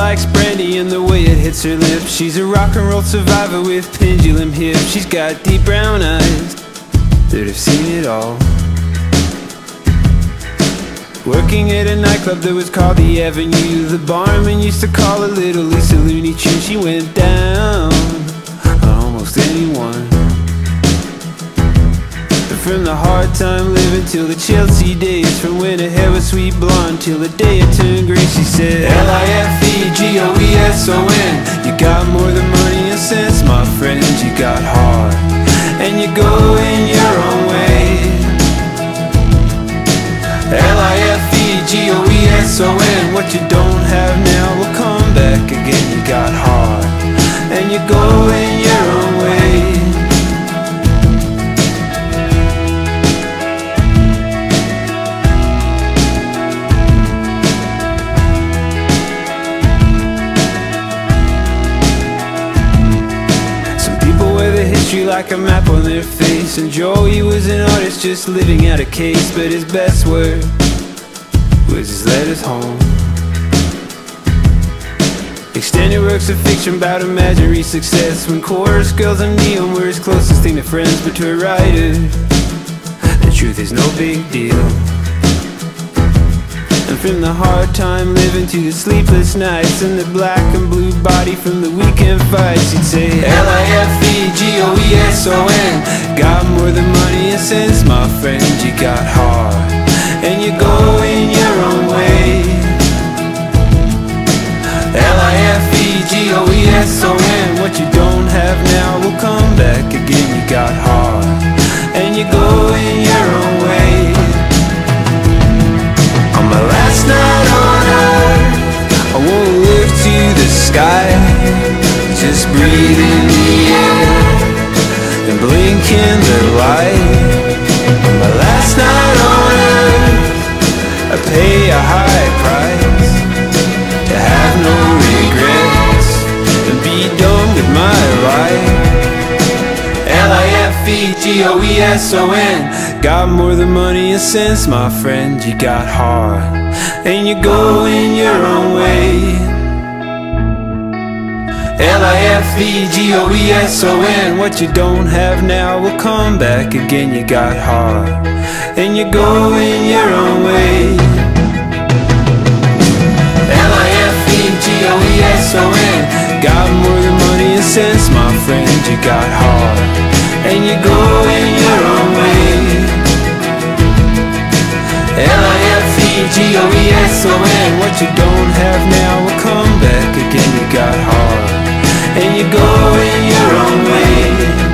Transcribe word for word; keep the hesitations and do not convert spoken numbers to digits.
likes brandy and the way it hits her lips. She's a rock and roll survivor with pendulum hips. She's got deep brown eyes that have seen it all. Working at a nightclub that was called the Avenue, the barman used to call her Little Lisa Looney Tune. She went down on almost anyone. But from the hard time living till the Chelsea days, from when her hair was sweet blonde till the day it turned grey, she said L I F E G O E S O N. You got more than money and sense, my friend. You got heart and you're going your own way. L I F E G O E S O N. What you don't have now will come back again. You got heart and you're going your own way. Some people wear the history like a map on their face, and Joey was an artist just living out a case. But his best work was his letters home. Extended works of fiction about imaginary success, when chorus girls and neon were his closest thing to friends. But to a writer, the truth is no big deal. And from the hard time living to the sleepless nights and the black and blue body from the weekend fights, he'd say L I F E G O E S O N. Got more than money and sense, my friend. You got heart and you're going your own way. L I F E G O E S O N. What you don't have now will come back again. You got heart and you're going your own way. On my last night on earth, I won't look to the sky, just breathe in the air and blink in the light. On my last night on earth, I pay a high price to have no regrets and be done with my life. L I F E G O E S O N. Got more than money and sense, my friend. You got heart and you're going your own way. L I F E G O E S O N. What you don't have now will come back again. You got heart and you're going your own way. L I F E G O E S O N. Got more than money and sense, my friend. You got heart and you're going your own way. L I F E G O E S O N. What you don't have now will come back again. You got heart and you're going your own way.